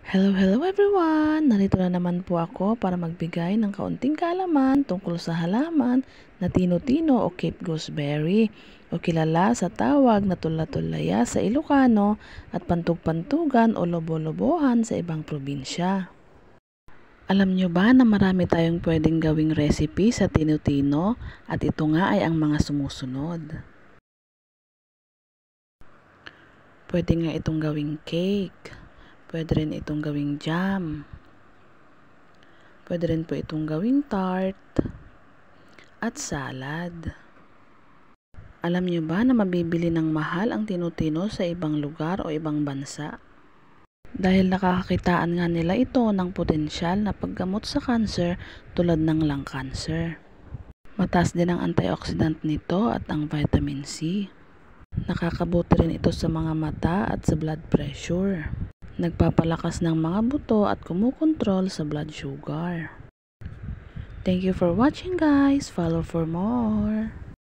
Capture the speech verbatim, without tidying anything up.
Hello, hello everyone! Narito na naman po ako para magbigay ng kaunting kaalaman tungkol sa halaman na tino-tino o Cape Gooseberry o kilala sa tawag na tula-tulaya sa Ilocano at pantug-pantugan o lobo-lobohan sa ibang probinsya. Alam nyo ba na marami tayong pwedeng gawing recipe sa tino-tino at ito nga ay ang mga sumusunod. Pwede nga itong gawing cake. Pwede rin itong gawing jam. Pwede rin po itong gawing tart at salad. Alam niyo ba na mabibili ng mahal ang tino-tino sa ibang lugar o ibang bansa? Dahil nakakakitaan nga nila ito ng potensyal na paggamot sa cancer tulad ng lung cancer. Mataas din ang antioxidant nito at ang vitamin C. Nakakabuti rin ito sa mga mata at sa blood pressure. Nagpapalakas ng mga buto at kumukontrol sa blood sugar. Thank you for watching guys. Follow for more.